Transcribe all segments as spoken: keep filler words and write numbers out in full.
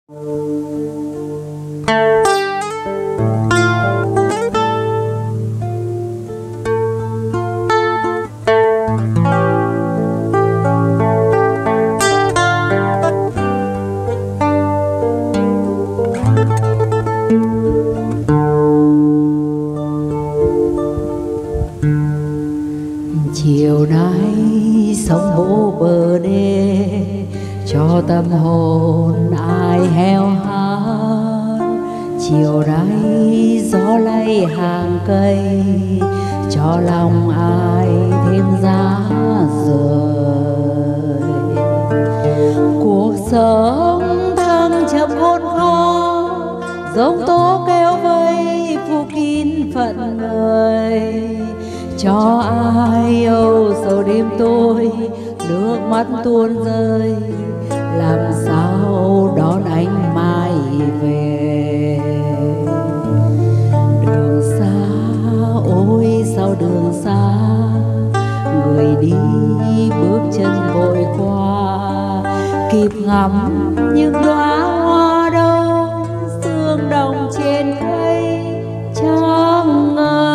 Chiều nay sông vỗ bờ đê cho tâm hồn ai heo hán. Chiều nay gió lay hàng cây cho lòng ai thêm giá rời. Cuộc sống thăng trầm khôn khó, giông tố kêu vây phủ kín phận người. Cho ai âu sầu đêm tối, nước mắt tuôn rơi, làm sao đón anh mai về. Đường xa, ôi sao đường xa, người đi bước chân vội qua, kịp ngắm những đóa hoa đâu sương đồng trên cây chẳng ngờ.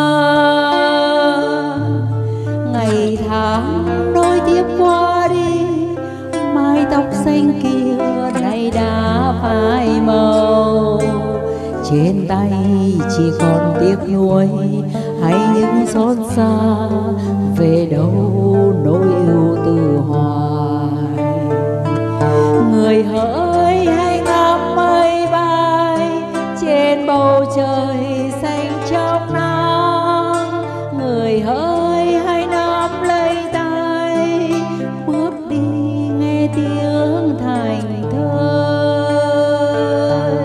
Ngày tháng nối tiếp qua đi, mái tóc xanh kia nay đã phai màu. Trên tay chỉ còn tiếc nuối hay những xót xa, về đâu nỗi ưu tư hoài. Người hỡi hãy ngắm mây bay trên bầu trời xanh trong nắng. Người hỡi hãy nắm lấy tay, bước đi nghe tiếng thành thơi.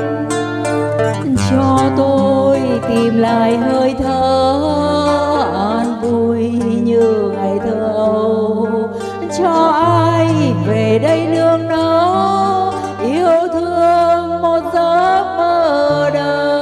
Cho tôi tìm lại hơi thở an vui như ngày thơ ấu. Cho ai về đây nương náu yêu thương một giấc mơ đời.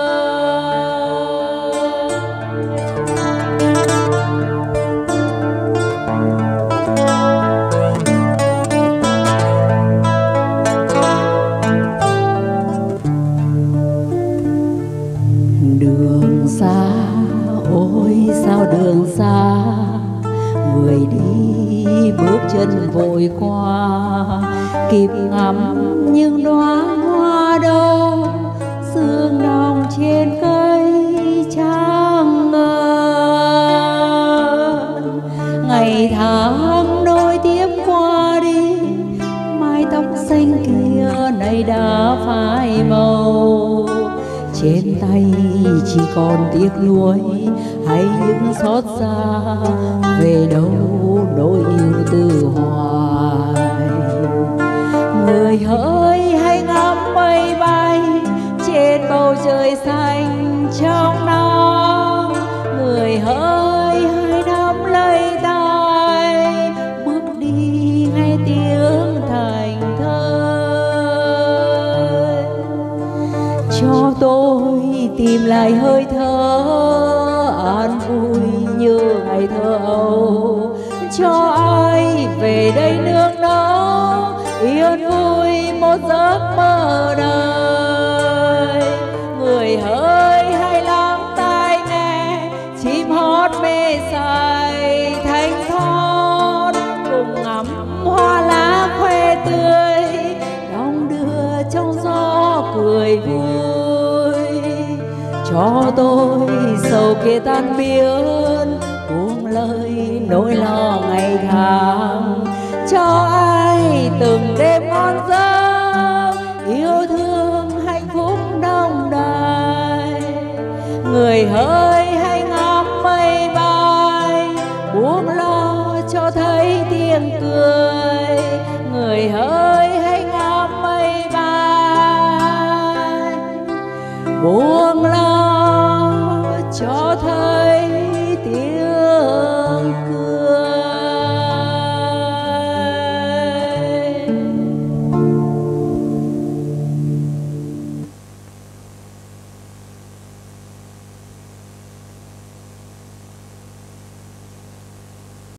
Đường xa, ôi sao đường xa, người đi bước chân vội qua, kịp ngắm những đóa hoa đâu sương đồng trên cây chẳng ngờ. Ngày tháng nối tiếp qua đi, mái tóc xanh kia nay đã phai màu. Trên tay chỉ còn tiếc nuối hay những xót xa, về đâu nỗi yêu tư hoài. Người hỡi hãy ngắm mây bay trên bầu trời xanh trong nắng. Người hỡi hãy nắm lấy tay, bước đi nghe tiếng thành thơi. Cho tôi tìm lại hơi thở an vui như ngày thơ ấu. Cho ai về đây nương náu yên vui một giấc mơ đời. Người hỡi hãy lắng tai nghe chim hót mê say thanh thoát, cùng ngắm hoa lá khoe tươi đong đưa trong gió cười vui. Cho tôi sầu kia tan biến, buông lời nỗi lo ngày tháng. Cho ai từng đêm